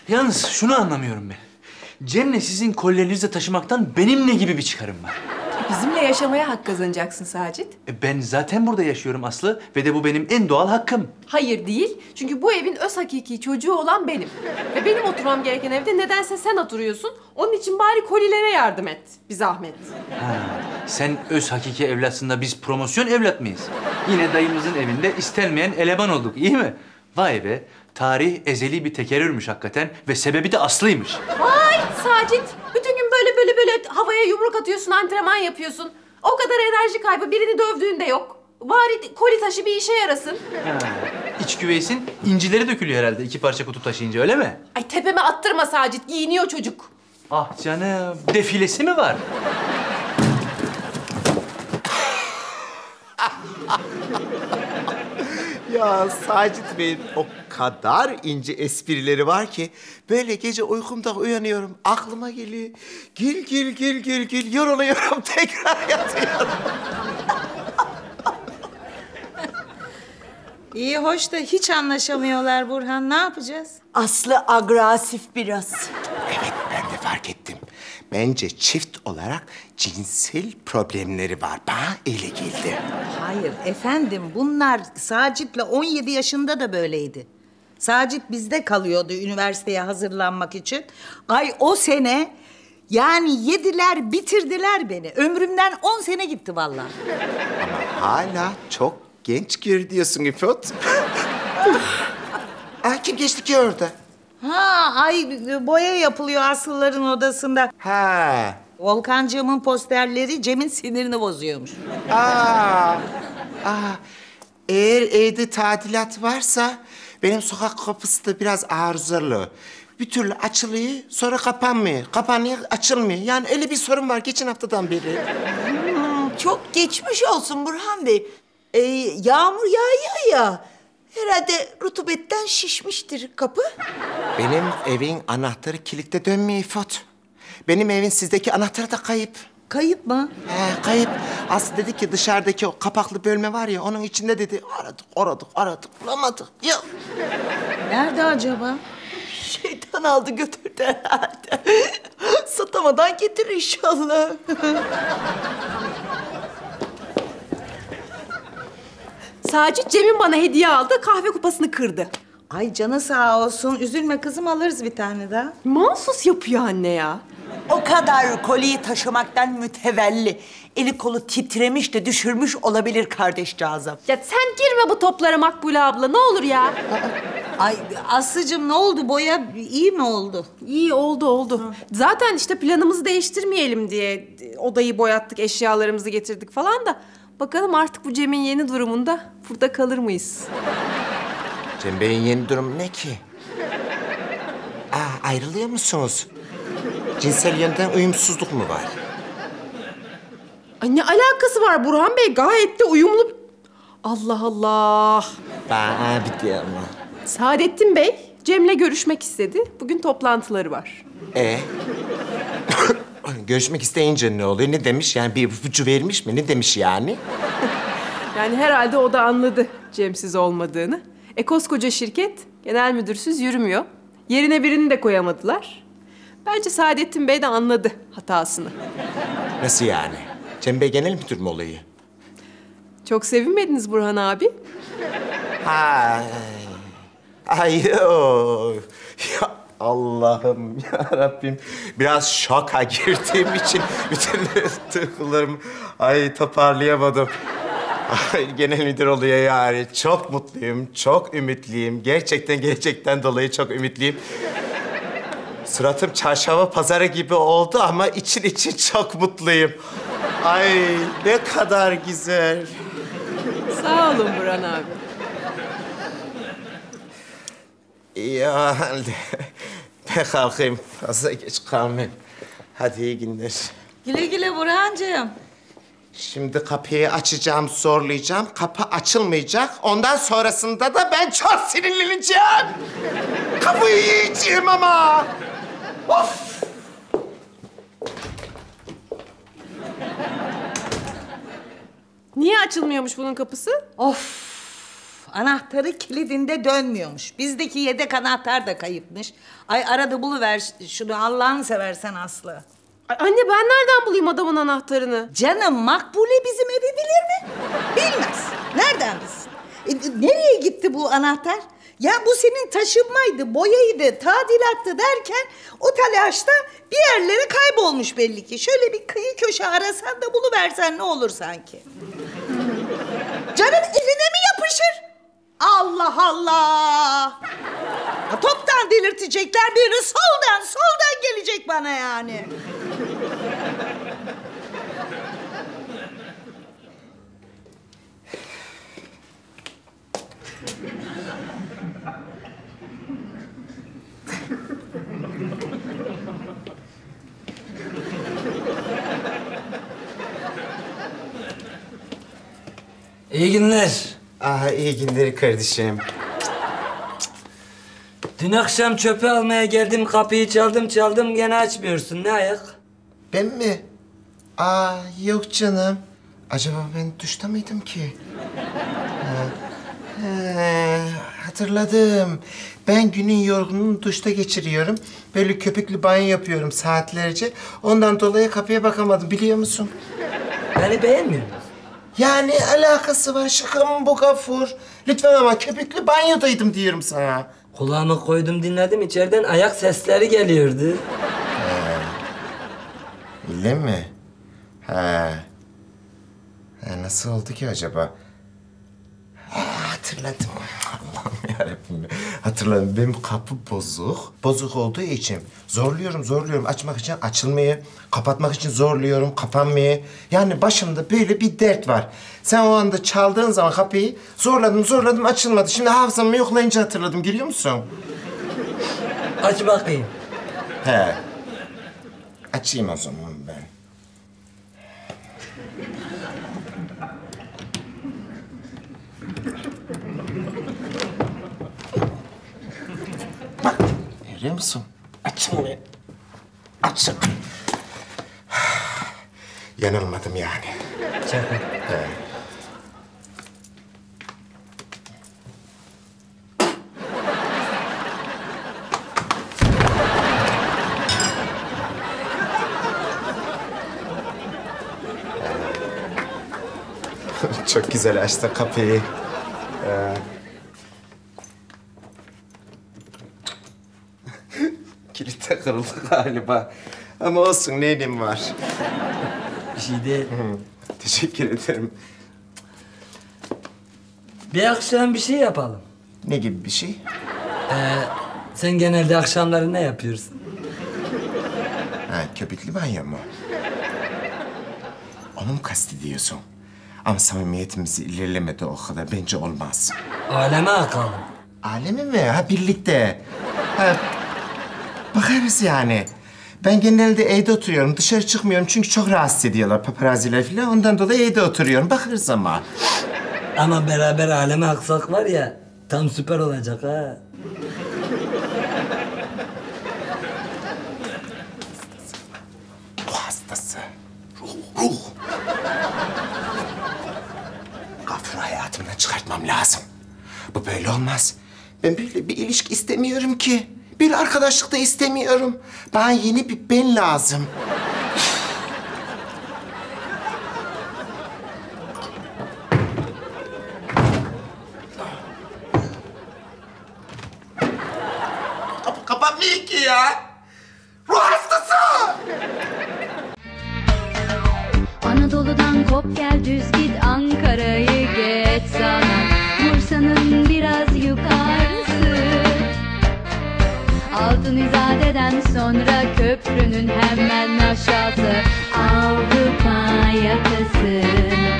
Yalnız şunu anlamıyorum ben. Cem'le sizin kollerinizi taşımaktan benim ne gibi bir çıkarım var? Bizimle yaşamaya hak kazanacaksın Sacit. Ben zaten burada yaşıyorum Aslı ve de bu benim en doğal hakkım. Hayır değil. Çünkü bu evin öz hakiki çocuğu olan benim. Ve benim oturmam gereken evde nedense sen oturuyorsun. Onun için bari kolilere yardım et. Bir zahmet. Ha, sen öz hakiki evlatsın da biz promosyon evlat mıyız? Yine dayımızın evinde istenmeyen eleman olduk, iyi mi? Vay be, tarih ezeli bir tekerrürmüş hakikaten ve sebebi de Aslı'ymış. Vay Sacit. Bütün gün böyle havaya yumruk atıyorsun, antrenman yapıyorsun. O kadar enerji kaybı, birini dövdüğün de yok. Bari koli taşı bir işe yarasın. Ha, iç güveysin incileri dökülüyor herhalde iki parça kutu taşıyınca, öyle mi? Ay tepeme attırma Sacit, giyiniyor çocuk. Ah canım, defilesi mi var? Ya Sacit Bey'in o kadar ince esprileri var ki... ...böyle gece uykumda uyanıyorum, aklıma geliyor. Gül, yoruluyorum, tekrar yatıyorum. İyi hoş da hiç anlaşamıyorlar Burhan. Ne yapacağız? Aslı agresif biraz. Evet, ben de fark ettim. Bence çift olarak cinsel problemleri var. Bana öyle geldi. Hayır efendim, bunlar Sacit'le 17 yaşında da böyleydi. Sacit bizde kalıyordu üniversiteye hazırlanmak için. Ay o sene yani yediler bitirdiler beni. Ömrümden 10 sene gitti vallahi. Ama hala çok genç görünüyorsun İfot. Kim geçti ki orada? Ha, ay boya yapılıyor Aslıların odasında. Ha. Volkancığımın posterleri Cem'in sinirini bozuyormuş. Eğer evde tadilat varsa benim sokak kapısı da biraz arızalı. Bir türlü açılıyor, sonra kapanmıyor. Kapanıyor, açılmıyor. Yani öyle bir sorun var geçen haftadan beri. Çok geçmiş olsun Burhan Bey. Yağmur yağıyor ya. Herhalde rutubetten şişmiştir kapı. Benim evin anahtarı kilitte dönmüyor İfot. Benim evin sizdeki anahtarı da kayıp. Kayıp mı? Kayıp. Aslı dedi ki dışarıdaki o kapaklı bölme var ya, onun içinde dedi. Aradık, bulamadık. Yok. Nerede acaba? Şeytan aldı götürdü herhalde. Satamadan getir inşallah. Sacit Cem'in bana hediye aldı, kahve kupasını kırdı. Ay canı sağ olsun. Üzülme kızım, alırız bir tane daha. Mahsus yapıyor anne ya. O kadar koliyi taşımaktan mütevelli. Eli kolu titremiş de düşürmüş olabilir kardeşcağızım. Ya sen girme bu toplara Makbule abla, ne olur ya. Ay Aslıcığım ne oldu? Boya iyi mi oldu? İyi oldu. Zaten işte planımızı değiştirmeyelim diye odayı boyattık, eşyalarımızı getirdik falan da. Bakalım artık bu Cem'in yeni durumunda burada kalır mıyız? Cem Bey'in yeni durumu ne ki? Ayrılıyor musunuz? Cinsel yönden uyumsuzluk mu var? Ay ne alakası var Burhan Bey? Gayet de uyumlu. Allah Allah. Bana bitti ama. Saadettin Bey Cem'le görüşmek istedi. Bugün toplantıları var. Görüşmek isteyince ne oluyor? Ne demiş? Yani bir ipucu vermiş mi? Ne demiş yani? Yani herhalde o da anladı Cem'siz olmadığını. Koskoca şirket genel müdürsüz yürümüyor. Yerine birini de koyamadılar. Bence Saadettin Bey de anladı hatasını. Nasıl yani? Cem Bey genel müdür mü olayı? Çok sevinmediniz Burhan abi. Ay yok. Ya Allah'ım ya Rabbim. Biraz şoka girdiğim için bütün duygularımı toparlayamadım. Genel müdür oluyor yani. Çok mutluyum, çok ümitliyim. Gerçekten dolayı çok ümitliyim. Suratım çarşamba pazarı gibi oldu ama için çok mutluyum. Ay ne kadar güzel. Sağ olun Burhan abi. Ya ben kalkayım. Fazla geç kalmayayım. Hadi iyi günler. Güle güle Burhancığım. Şimdi kapıyı açacağım, zorlayacağım. Kapı açılmayacak. Ondan sonrasında da ben çok sinirleneceğim. Kapıyı yiyeceğim ama. Of! Niye açılmıyormuş bunun kapısı? Of! Anahtarı kilidinde dönmüyormuş. Bizdeki yedek anahtar da kayıpmış. Ay arada buluver şunu Allah'ını seversen Aslı. Ay anne ben nereden bulayım adamın anahtarını? Canım Makbule bizim evi bilir mi? Bilmez. Nereden bilsin? Nereye gitti bu anahtar? Ya bu senin taşınmaydı, boyaydı, tadilattı derken o telaşta bir yerlere kaybolmuş belli ki. Şöyle bir kıyı köşe arasan da buluversen ne olur sanki? Canım eline mi yapışır? Allah Allah! Ya toptan delirtecekler biri soldan gelecek bana yani. İyi günler. İyi günler kardeşim. Dün akşam çöpü almaya geldim, kapıyı çaldım gene açmıyorsun. Ne ayak? Ben mi? Yok canım. Acaba ben duşta mıydım ki? Hatırladım. Ben günün yorgunluğunu duşta geçiriyorum. Böyle köpüklü banyo yapıyorum saatlerce. Ondan dolayı kapıya bakamadım biliyor musun? Beni beğenmiyor musun? Yani alakası var şaka mı bu Gafur? Lütfen ama köpüklü banyodaydım diyorum sana. Kulağımı koydum dinledim, içeriden ayak sesleri geliyordu. Öyle mi? Nasıl oldu ki acaba? Hatırladım. Allah'ım yarabbim. Hatırladım. Benim kapı bozuk. Bozuk olduğu için zorluyorum. Açmak için açılmayı, kapatmak için zorluyorum, kapanmayı. Yani başımda böyle bir dert var. Sen o anda çaldığın zaman kapıyı zorladım açılmadı. Şimdi hafızamı yoklayınca hatırladım. Görüyor musun? Aç bakayım. Açayım o zaman ben. Bak, görüyor musun? Açılmıyor. Açıl. Yanılmadım yani. Çakın. Çok güzel açtı kapıyı. Kilit de kırıldı galiba. Ama olsun neyim var. Bir şey değil. Teşekkür ederim. Bir akşam bir şey yapalım. Ne gibi bir şey? Sen genelde akşamları ne yapıyorsun? Köpüklü banyo mu? Onu mu kastediyorsun? Ama samimiyetimiz ilerlemedi o kadar. Bence olmaz. Aleme akalım. Alemi mi? Birlikte. Bakarız yani. Ben genelde evde oturuyorum. Dışarı çıkmıyorum çünkü çok rahatsız ediyorlar paparazziler falan. Ondan dolayı evde oturuyorum. Bakarız ama. Ama beraber aleme aksak var ya, tam süper olacak ha. Ruh hastası. Ruh. Gafur'u hayatımdan çıkartmam lazım. Bu böyle olmaz. Ben böyle bir ilişki istemiyorum ki. Bir arkadaşlık da istemiyorum. Bana yeni bir ben lazım. Kapı kapanmıyor ki ya. Ruh hastası. Anadolu'dan kop gel düz git Ankara'yı geç sana Bursa'nın biraz yukarısı Altın İzade'den sonra köprünün hemen aşağısı Avrupa yakası